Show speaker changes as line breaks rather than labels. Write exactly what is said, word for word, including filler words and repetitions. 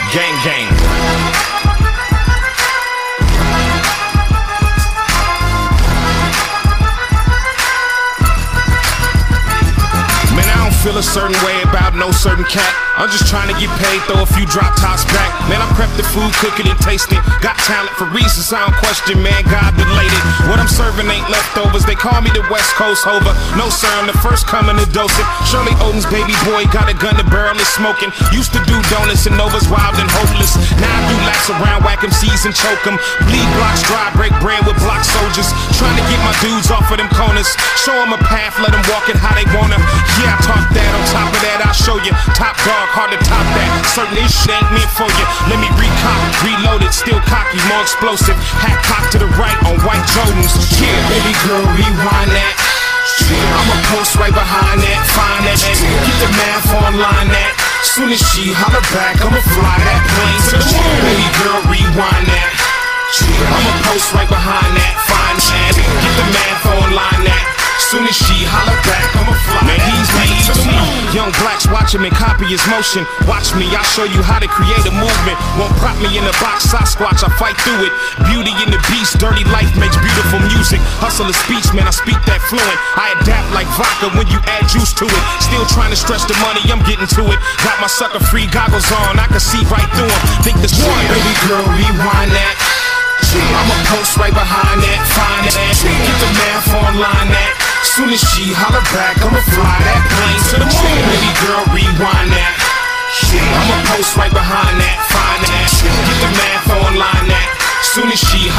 Gang, gang. Feel a certain way about no certain cat. I'm just trying to get paid, throw a few drop tops back. Man, I prep the food, cook it and taste it. Got talent for reasons I don't question, man, God related. What I'm serving ain't leftovers, they call me the West Coast Hover. No sir, I'm the first coming to dose it. Shirley Oden's baby boy, got a gun, the barrel is smoking. Used to do donuts and Novas, wild and hopeless. Now I do laps around, whack 'em C's and choke 'em. Bleed blocks, dry, break bread with block soldiers. Trying to get my dudes off of them corners. Show 'em a path, let 'em walk it how they wanna. Yeah, I talk that, on top of that I'll show you. Top dog, hard to top that. Certain this shit ain't meant for you. Let me recock, reload it, still cocky, more explosive. Hat cocked to the right on white Jordans. Yeah, baby girl, rewind that. I'ma post right behind that, find that, get the math online that. Soon as she holler back, I'ma fly that plane to the moon. Baby girl, rewind that. I'ma post right behind that, find that, get the math online that. Soon as she holler back, I'ma fly. Man, he's made to the moon. Young blacks watch him and copy his motion. Watch me, I'll show you how to create a movement. Won't prop me in a box, Sasquatch, I fight through it. Beauty in the beast, dirty life makes beautiful music. Hustle a speech, man, I speak that fluent. I adapt like vodka when you add juice to it. Still trying to stretch the money, I'm getting to it. Got my sucker free goggles on, I can see right through them. Think this one, baby girl, rewind that. I'ma post right behind that, find that, get the math online that. Soon as she holler back, I'ma fly that plane to the moon. Baby girl, rewind that. I'ma post right behind that, find that, get the math online that. Soon as she